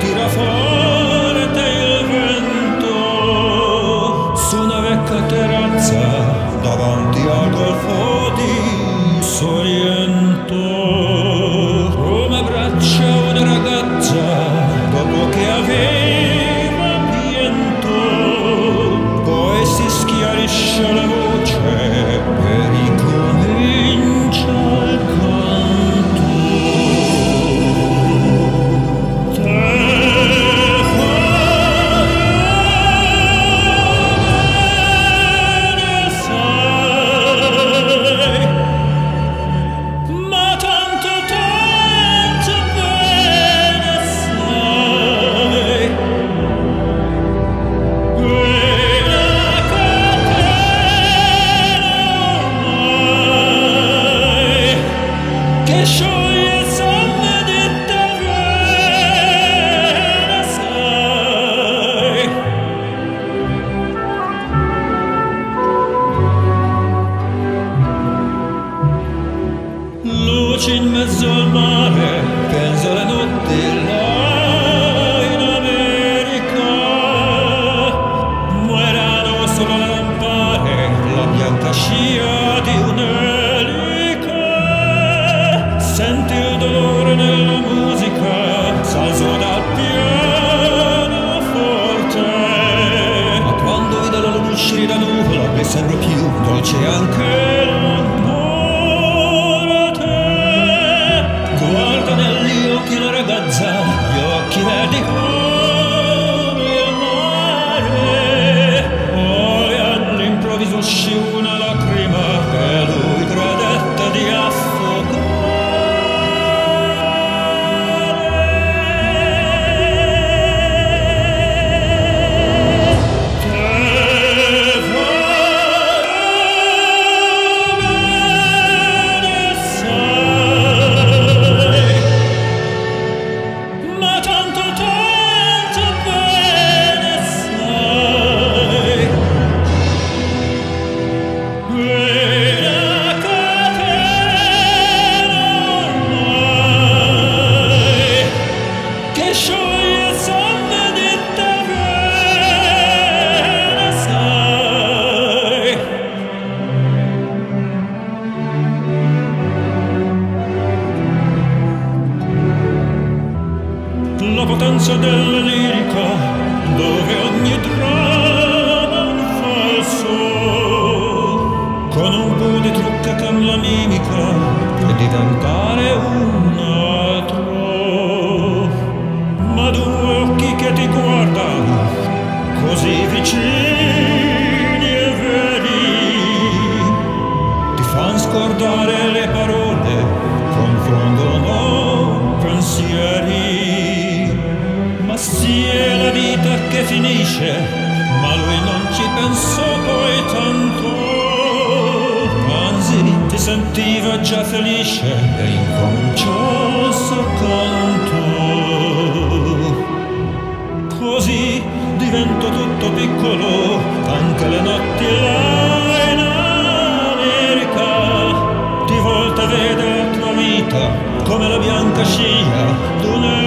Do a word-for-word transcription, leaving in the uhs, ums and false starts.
tira forte il vento su una vecchia terrazza davanti al golfo di Sorrento. Come braccia una ragazza dopo che aveva pianto, poi si schiarisce la voce e ricomincia il canto. Luci in mezzo al mare, penso alle notti là in America. Muerano solo le lampade, la bianca scia di un'elica. Senti il dolore nella musica, salzo dal pianoforte. Ma quando vede la luce uscire da nuvola, mi sembra più dolce anche l'amore. Guarda negli occhi la ragazza, gli occhi verdi come il mare. Poi all'improvviso uscì una lacrima e lui credette di affogare. La potenza della lirica, dove ogni dramma è un falso, con un po' di trucca con la mimica e diventare un altro. Ma due occhi che ti guardano così vicini e veri ti fan scordare le parole, confondono pensieri. Ma sì, è la vita che finisce, ma lui non ci pensò poi tanto. Anzi, ti sentiva già felice e incominciò il suo canto. Così divento tutto piccolo, anche le notti là in America. Di volta vede la tua vita come la bianca scia d'un